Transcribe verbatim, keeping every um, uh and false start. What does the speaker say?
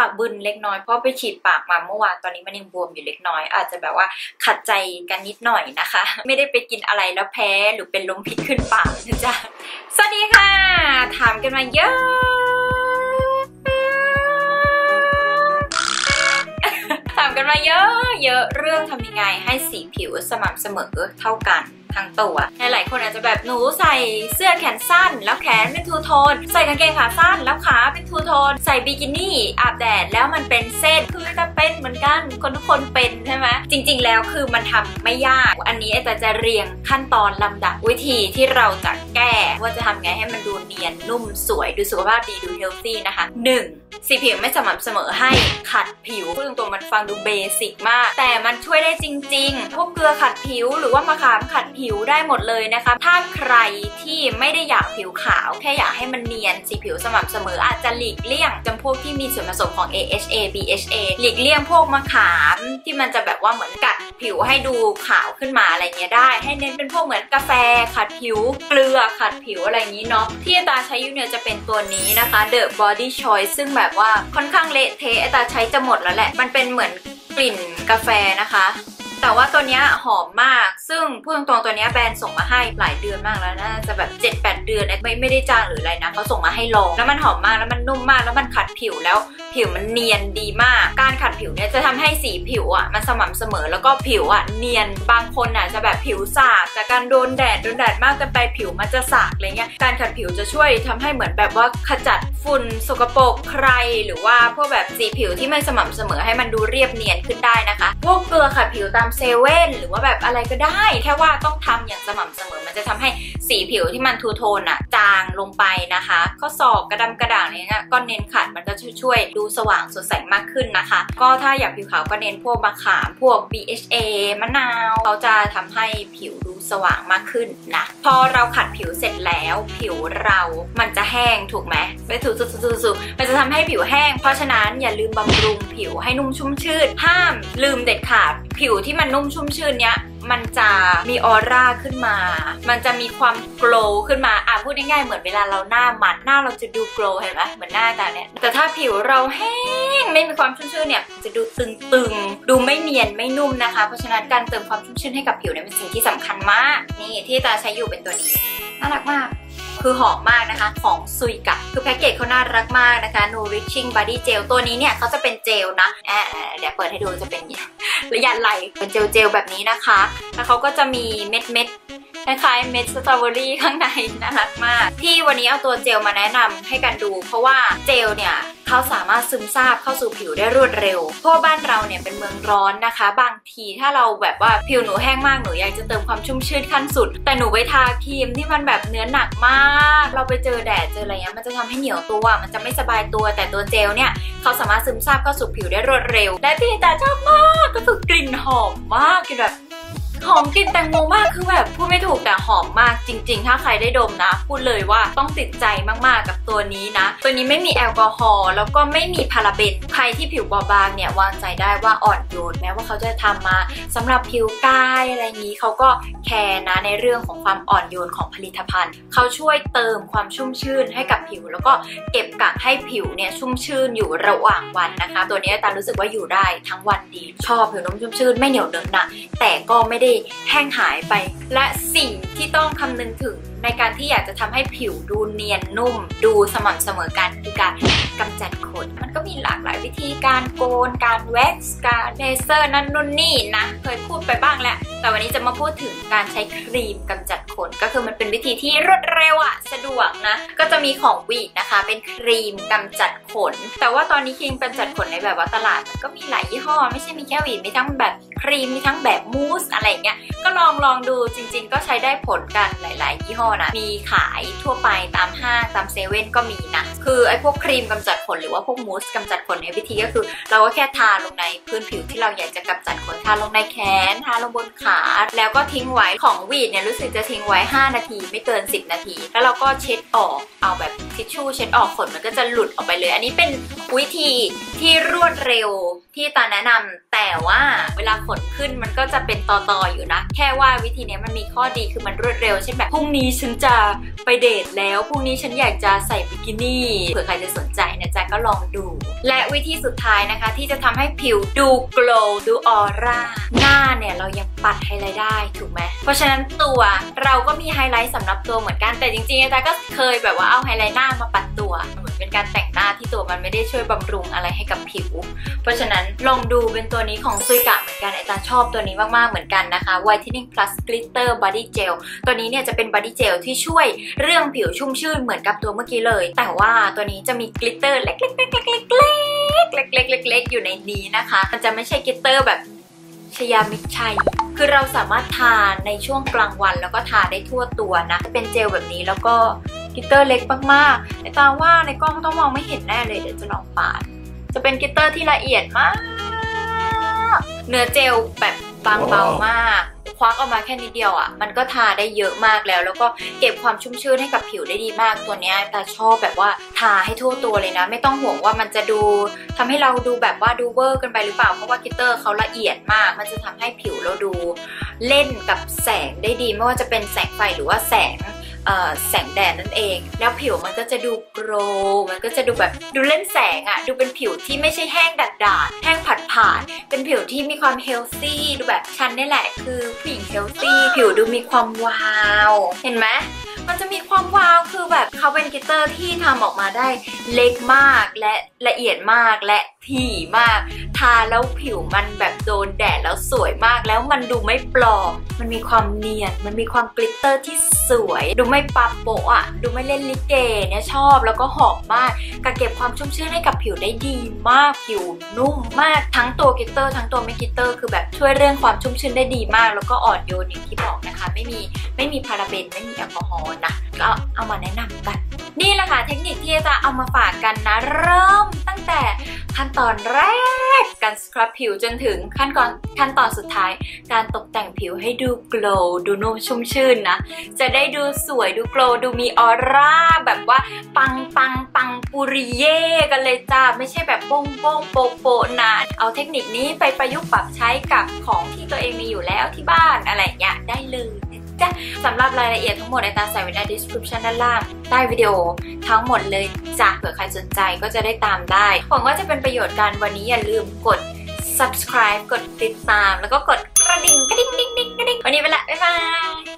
บึนเล็กน้อยเพราะไปฉีดปากมาเมื่อวานตอนนี้มันยังบวมอยู่เล็กน้อยอาจจะแบบว่าขัดใจกันนิดหน่อยนะคะไม่ได้ไปกินอะไรแล้วแพ้หรือเป็นลมพิษขึ้นปากนะจ๊ะสวัสดีค่ะถามกันมาเยอะถามกันมาเยอะเยอะเรื่องทำยังไงให้สีผิวสม่ำเสมอเท่ากันทั้งตัวหลายๆคนอาจจะแบบหนูใส่เสื้อแขนสั้นแล้วแขนเป็นทูโทนใส่กางเกงขาสั้นแล้วขาเป็นทูโทนใส่บิกินี่อาบแดดแล้วมันเป็นเส้นคือจะเป็นเหมือนกันคนทุกคนเป็นใช่ไหมจริงๆแล้วคือมันทำไม่ยากอันนี้แต่จะเรียงขั้นตอนลำดับวิธีที่เราจะแก้ว่าจะทำไงให้มันดูเนียนนุ่มสวยดูสุขภาพดีดูเฮลตี้นะคะหนึ่งสีผิวไม่สม่ำเสมอให้ขัดผิวพูดตรงๆมันฟังดูเบสิกมากแต่มันช่วยได้จริงๆพวกเกลือขัดผิวหรือว่ามะขามขัดผิวได้หมดเลยนะคะถ้าใครที่ไม่ได้อยากผิวขาวแค่อยากให้มันเนียนสีผิวสม่ำเสมออาจจะหลีกเลี่ยงจำพวกที่มีส่วนผสมของ เอ เอช เอ บี เอช เอ หลีกเลี่ยงพวกมะขามที่มันจะแบบว่าเหมือนกัดผิวให้ดูขาวขึ้นมาอะไรเงี้ยได้ให้เน้นเป็นพวกเหมือนกาแฟขัดผิวเกลือขัดผิวอะไรอย่างนี้เนาะที่ตาใช้อยู่เนี่ยจะเป็นตัวนี้นะคะ The Body Choice ซึ่งแบบว่าค่อนข้างเละเทะตาใช้จะหมดแล้วแหละมันเป็นเหมือนกลิ่นกาแฟนะคะแต่ว่าตัวนี้หอมมากซึ่งพูดตรงๆตัวนี้แบรนด์ส่งมาให้หลายเดือนมากแล้วน่าจะแบบ เจ็ดแปด เดือนไม่ไม่ได้จ้างหรืออะไรนะเขาส่งมาให้ลองแล้วมันหอมมากแล้วมันนุ่มมากแล้วมันขัดผิวแล้วผิวมันเนียนดีมากการขัดผิวเนี่ยจะทำให้สีผิวอ่ะมันสม่ำเสมอแล้วก็ผิวอ่ะเนียนบางคนอ่ะจะแบบผิวสากจากการโดนแดดโดนแดดมากเกินไปผิวมันจะสากอะไรเงี้ยการขัดผิวจะช่วยทำให้เหมือนแบบว่าขจัดฝุ่นสกปรกใครหรือว่าพวกแบบสีผิวที่ไม่สม่ำเสมอให้มันดูเรียบเนียนขึ้นได้นะคะพวกเกลือขัดผิวตามเซเว่นหรือว่าแบบอะไรก็ได้แค่ว่าต้องทำอย่างสม่ำเสมอมันจะทำให้สีผิวที่มันทูโทนอะจางลงไปนะคะข้อศอกกระดำกระด่างอะไรเงี้ยก็เน้นขัดมันก็ช่วยดูสว่างสดใสมากขึ้นนะคะก็ถ้าอยากผิวขาวก็เน้นพวกมะขามพวก บี เอช เอ มะนาวเขาจะทำให้ผิวดูสว่างมากขึ้นนะพอเราขัดผิวเสร็จแล้วผิวเรามันจะแห้งถูกไหมไปถูสุดๆๆมันจะทำให้ผิวแห้งเพราะฉะนั้นอย่าลืมบำรุงผิวให้นุ่มชุ่มชื่นห้ามลืมเด็ดขาดผิวที่มันนุ่มชุ่มชื่นเนี้ยมันจะมีออร่าขึ้นมามันจะมีความโกลว์ขึ้นมาอ่ะพูดง่ายๆเหมือนเวลาเราหน้ามันหน้าเราจะดูโกลว์เห็นไหมเหมือนหน้าตาเนี่ยแต่ถ้าผิวเราแห้งไม่มีความชุ่มชื่นเนี่ยจะดูตึงๆดูไม่เนียนไม่นุ่มนะคะเพราะฉะนั้นการเติมความชุ่มชื่นให้กับผิวเนี่ยเป็นสิ่งที่สำคัญมากนี่ที่ตาใช้อยู่เป็นตัวนี้น่ารักมากคือหอมมากนะคะของซุยกะคือแพ็กเกจเขาน่ารักมากนะคะ Nourishing Body Gel ตัวนี้เนี่ยเขาจะเป็นเจลนะแอบเดี๋ยวเปิดให้ดูจะเป็นระยะไหลเป็นเจลเจลแบบนี้นะคะแล้วเขาก็จะมีเม็ดเม็ดคล้ายๆเม็ดสตรอเบอรี่ข้างในน่ารักมากที่วันนี้เอาตัวเจลมาแนะนำให้กันดูเพราะว่าเจลเนี่ยเขาสามารถซึมซาบเข้าสู่ผิวได้รวดเร็วเพราะบ้านเราเนี่ยเป็นเมืองร้อนนะคะบางทีถ้าเราแบบว่าผิวหนูแห้งมากหนูอยากจะเติมความชุ่มชื้นขั้นสุดแต่หนูไปทาครีมที่มันแบบเนื้อหนักมากเราไปเจอแดดเจออะไรเงี้ยมันจะทำให้เหนียวตัวมันจะไม่สบายตัวแต่ตัวเจลเนี่ยเขาสามารถซึมซาบเข้าสู่ผิวได้รวดเร็วและที่ตาชอบมากก็คือกลิ่นหอมมากกลิ่นแบบหอมกลิ่นแตงโมมากคือแบบพูดไม่ถูกแต่หอมมากจริงๆถ้าใครได้ดมนะพูดเลยว่าต้องติดใจมากๆกับตัวนี้นะตัวนี้ไม่มีแอลกอฮอล์แล้วก็ไม่มีพาราเบนใครที่ผิวบอบบางเนี่ยวางใจได้ว่าอ่อนโยนแม้ว่าเขาจะทำมาสำหรับผิวกายอะไรนี้เขาก็แคร์นะในเรื่องของความอ่อนโยนของผลิตภัณฑ์เขาช่วยเติมความชุ่มชื่นให้กับผิวแล้วก็เก็บกักให้ผิวเนี่ยชุ่มชื่นอยู่ระหว่างวันนะคะตัวนี้ตารู้สึกว่าอยู่ได้ทั้งวันดีชอบผิวนุ่มชุ่มชื่นไม่เหนียวเดินหนักแต่ก็ไม่ได้แห้งหายไปและสิ่งที่ต้องคำนึงถึงในการที่อยากจะทำให้ผิวดูเนียนนุ่มดูสม่ำเสมอกันคือการกำจัดขนมันก็มีหลากหลายวิธีการโกนการแว็กซ์การเลเซอร์นั่นนู่นนี่นะเคยพูดไปบ้างแล้วแต่วันนี้จะมาพูดถึงการใช้ครีมกำจัดขนก็คือมันเป็นวิธีที่รวดเร็วอะสะดวกนะก็จะมีของวีดนะคะเป็นครีมกำจัดขนแต่ว่าตอนนี้ครีมกำจัดขนในแบบว่าตลาดมันก็มีหลายยี่ห้อไม่ใช่มีแค่วีดมีทั้งแบบครีมมีทั้งแบบมูสอะไรเงี้ยก็ลองลองดูจริงๆก็ใช้ได้ผลกันหลายๆยี่ห้อนะมีขายทั่วไปตามห้างตามเซเว่นก็มีนะคือไอ้พวกครีมกำจัดขนหรือว่าพวกมูสกำจัดขนในวิธีก็คือเราก็แค่ทาลงในพื้นผิวที่เราอยากจะกำจัดขนทาลงในแขนทาลงบนขาแล้วก็ทิ้งไว้ของวีดเนี่ยรู้สึกจะทิ้งไว้ห้านาทีไม่เกินสิบนาทีแล้วเราก็เช็ดออกเอาแบบทิชชู่เช็ดออกขนมันก็จะหลุดออกไปเลยอันนี้เป็นวิธีที่รวดเร็วที่ตาแนะนำแต่ว่าเวลาขนขึ้นมันก็จะเป็นตอๆอยู่นะแค่ว่าวิธีนี้มันมีข้อดีคือมันรวดเร็วเช่นแบบพรุ่งนี้ฉันจะไปเดทแล้วพรุ่งนี้ฉันอยากจะใส่บิกินี่เผื่อใครจะสนใจนะจ๊ะก็ลองดูและวิธีสุดท้ายนะคะที่จะทำให้ผิวดูโกลว์ดูออร่าหน้าเนี่ยเรายังปัดไฮไลท์ได้ถูกไหมเพราะฉะนั้นตัวเราก็มีไฮไลท์สำหรับตัวเหมือนกันแต่จริงๆอาจารย์ก็เคยแบบว่าเอาไฮไลท์หน้ามาปัดตัวเหมือนเป็นการแต่งหน้าที่ตัวมันไม่ได้ช่วยบำรุงอะไรให้กับผิวเพราะฉะนั้นลองดูเป็นตัวนี้ของซุยกะเหมือนกันอาจารย์ชอบตัวนี้มากๆเหมือนกันนะคะ Whitening Plus Glitter Body Gel ตัวนี้เนี่ยจะเป็น Body Gel ที่ช่วยเรื่องผิวชุ่มชื่นเหมือนกับตัวเมื่อกี้เลยแต่ว่าตัวนี้จะมีกลิตเตอร์เล็กๆๆๆๆๆเล็กๆเล็กๆอยู่ในนี้นะคะมันจะไม่ใช่กลิตเตอร์แบบชยามิตรชัยคือเราสามารถทาในช่วงกลางวันแล้วก็ทาได้ทั่วตัวนะเป็นเจลแบบนี้แล้วก็กลิตเตอร์เล็กมากๆในตาว่าในกล้องต้องมองไม่เห็นแน่เลยเดี๋ยวจะลองปาดจะเป็นกลิตเตอร์ที่ละเอียดมากเนื้อเจลแบบบางเบามากควักออกมาแค่นิดเดียวอ่ะมันก็ทาได้เยอะมากแล้วแล้วก็เก็บความชุ่มชื้นให้กับผิวได้ดีมากตัวนี้แต่ชอบแบบว่าทาให้ทั่วตัวเลยนะไม่ต้องห่วงว่ามันจะดูทำให้เราดูแบบว่าดูเวอร์กันไปหรือเปล่าเพราะว่ากลิตเตอร์เขาละเอียดมากมันจะทำให้ผิวเราดูเล่นกับแสงได้ดีไม่ว่าจะเป็นแสงไฟหรือว่าแสงแสงแดดนั่นเองแล้วผิวมันก็จะดูโกลว์มันก็จะดูแบบดูเล่นแสงอะดูเป็นผิวที่ไม่ใช่แห้งดัดดาดแห้งผัดผ่านเป็นผิวที่มีความเฮลตี้ดูแบบฉันนี่แหละคือผู้หญิงเฮลตี้ผิวดูมีความวาวเห็นไหมมันจะมีความวาวคือแบบเขาเป็นกลิตเตอร์ที่ทำออกมาได้เล็กมากและละเอียดมากและถี่มากทาแล้วผิวมันแบบโดนแดดแล้วสวยมากแล้วมันดูไม่ปลอมมันมีความเนียนมันมีความกลิตเตอร์ที่สวยดูไม่ปะโปะอ่ะดูไม่เล่นลิเกเนี่ยชอบแล้วก็หอมมากการเก็บความชุ่มชื้นให้กับผิวได้ดีมากผิวนุ่มมากทั้งตัวกลิตเตอร์ทั้งตัวไม่กลิตเตอร์คือแบบช่วยเรื่องความชุ่มชื้นได้ดีมากแล้วก็อ่อนโยนอย่างที่บอกนะคะไม่มีไม่มีพาราเบนไม่มีแอลกอฮอล์นะก็เอามาแนะนำกันนี่แหละค่ะเทคนิคที่จะเอามาฝากกันนะเริ่มตั้งแต่ขั้นตอนแรกการสครับผิวจนถึงขั้นตอนขั้นตอนสุดท้ายการตกแต่งผิวให้ดูโกลว์ดูนุ่มชุ่มชื่นนะจะได้ดูสวยดูโกลว์ดูมีออร่าแบบว่าปังปังปังปุริเย่กันเลยจ้าไม่ใช่แบบโป้งโป้งโปโปนะเอาเทคนิคนี้ไปประยุกต์ปรับใช้กับของที่ตัวเองมีอยู่แล้วที่บ้านอะไรอย่างเงี้ยได้เลยสำหรับรายละเอียดทั้งหมดในตาใส่ไว้ใน description ด้านล่างใต้วิดีโอทั้งหมดเลยจ้ะเผื่อใครสนใจก็จะได้ตามได้หวังว่าจะเป็นประโยชน์กันวันนี้อย่าลืมกด subscribe กดติดตามแล้วก็กดกระดิ่งกระดิ่งดิ่งดิ่งกระดิ่งวันนี้ไปละบ๊ายบาย